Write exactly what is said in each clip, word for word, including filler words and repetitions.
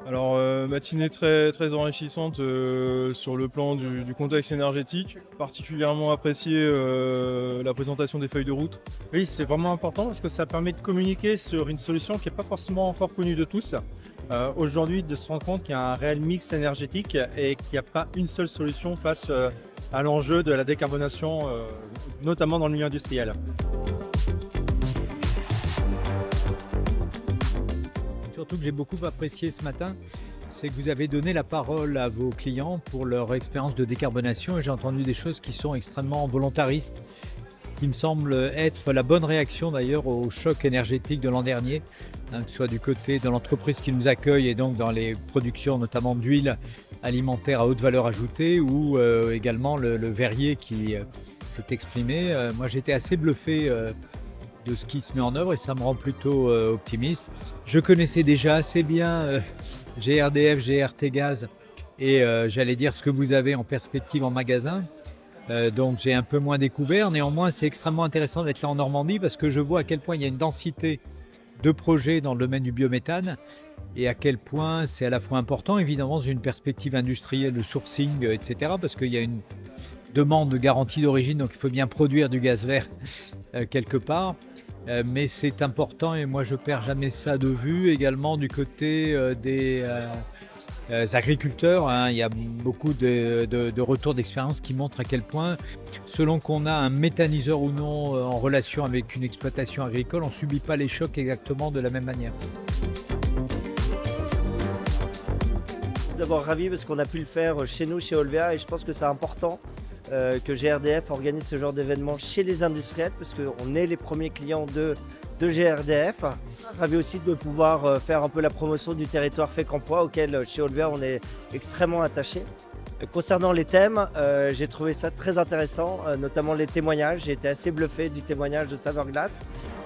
Alors, euh, matinée très, très enrichissante euh, sur le plan du, du contexte énergétique, particulièrement apprécié euh, la présentation des feuilles de route. Oui, c'est vraiment important parce que ça permet de communiquer sur une solution qui n'est pas forcément encore connue de tous. Euh, Aujourd'hui, de se rendre compte qu'il y a un réel mix énergétique et qu'il n'y a pas une seule solution face euh, à l'enjeu de la décarbonation, euh, notamment dans le milieu industriel. Surtout que j'ai beaucoup apprécié ce matin, c'est que vous avez donné la parole à vos clients pour leur expérience de décarbonation et j'ai entendu des choses qui sont extrêmement volontaristes, qui me semblent être la bonne réaction d'ailleurs au choc énergétique de l'an dernier, hein, que ce soit du côté de l'entreprise qui nous accueille et donc dans les productions notamment d'huile alimentaire à haute valeur ajoutée ou euh, également le, le verrier qui euh, s'est exprimé. Euh, moi j'étais assez bluffé euh, de ce qui se met en œuvre et ça me rend plutôt euh, optimiste. Je connaissais déjà assez bien euh, G R D F, G R T Gaz et euh, j'allais dire ce que vous avez en perspective en magasin. Euh, donc j'ai un peu moins découvert. Néanmoins, c'est extrêmement intéressant d'être là en Normandie parce que je vois à quel point il y a une densité de projets dans le domaine du biométhane et à quel point c'est à la fois important, évidemment, dans une perspective industrielle de sourcing, et cetera, parce qu'il y a une demande de garantie d'origine, donc il faut bien produire du gaz vert euh, quelque part. Euh, mais c'est important et moi je perds jamais ça de vue également du côté euh, des euh, euh, agriculteurs. Hein. Il y a beaucoup de, de, de retours d'expérience qui montrent à quel point, selon qu'on a un méthaniseur ou non euh, en relation avec une exploitation agricole, on ne subit pas les chocs exactement de la même manière. D'abord ravi parce qu'on a pu le faire chez nous, chez Olvea, et je pense que c'est important euh, que G R D F organise ce genre d'événement chez les industriels parce qu'on est les premiers clients de, de G R D F. Ravi aussi de pouvoir euh, faire un peu la promotion du territoire Fécampois auquel chez Olvea on est extrêmement attaché. Concernant les thèmes, euh, j'ai trouvé ça très intéressant, euh, notamment les témoignages. J'ai été assez bluffé du témoignage de Saverglass.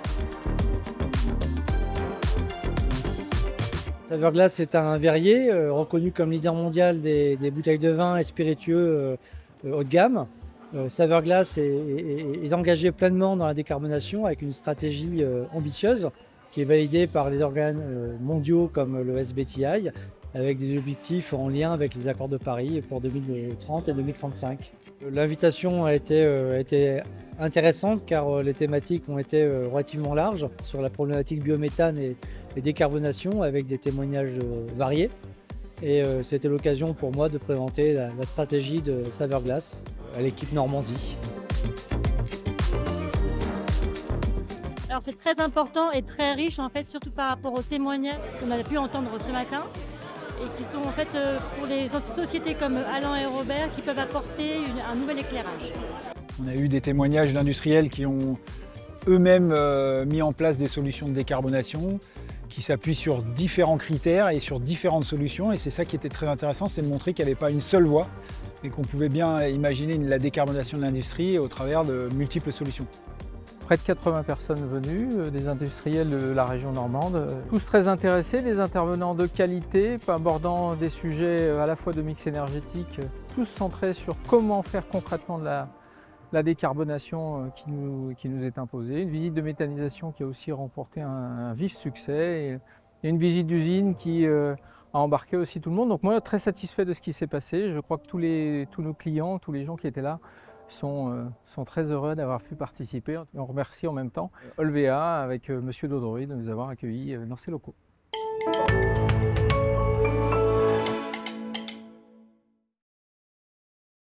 Saverglass est un verrier euh, reconnu comme leader mondial des, des bouteilles de vin et spiritueux euh, euh, haut de gamme. Euh, Saverglass est, est, est engagé pleinement dans la décarbonation avec une stratégie euh, ambitieuse qui est validée par les organes euh, mondiaux comme le S B T I avec des objectifs en lien avec les accords de Paris pour deux mille trente et deux mille trente-cinq. L'invitation a été, euh, a été intéressante car euh, les thématiques ont été euh, relativement larges sur la problématique biométhane et, et décarbonation avec des témoignages euh, variés. Et euh, c'était l'occasion pour moi de présenter la, la stratégie de Saverglass à l'équipe Normandie. Alors c'est très important et très riche en fait, surtout par rapport aux témoignages qu'on a pu entendre ce matin et qui sont en fait pour les sociétés comme Alain et Robert qui peuvent apporter une, un nouvel éclairage. On a eu des témoignages d'industriels qui ont eux-mêmes euh, mis en place des solutions de décarbonation qui s'appuient sur différents critères et sur différentes solutions et c'est ça qui était très intéressant, c'est de montrer qu'il n'y avait pas une seule voie et qu'on pouvait bien imaginer la décarbonation de l'industrie au travers de multiples solutions. Près de quatre-vingts personnes venues, euh, des industriels de la région normande, euh, tous très intéressés, des intervenants de qualité, abordant des sujets à la fois de mix énergétique, euh, tous centrés sur comment faire concrètement de la, la décarbonation euh, qui, nous, qui nous est imposée. Une visite de méthanisation qui a aussi remporté un, un vif succès et, et une visite d'usine qui euh, a embarqué aussi tout le monde. Donc moi, très satisfait de ce qui s'est passé. Je crois que tous, les, tous nos clients, tous les gens qui étaient là, Sont, euh, sont très heureux d'avoir pu participer. On remercie en même temps Olvea avec euh, Monsieur Dodroy de nous avoir accueillis euh, dans ses locaux.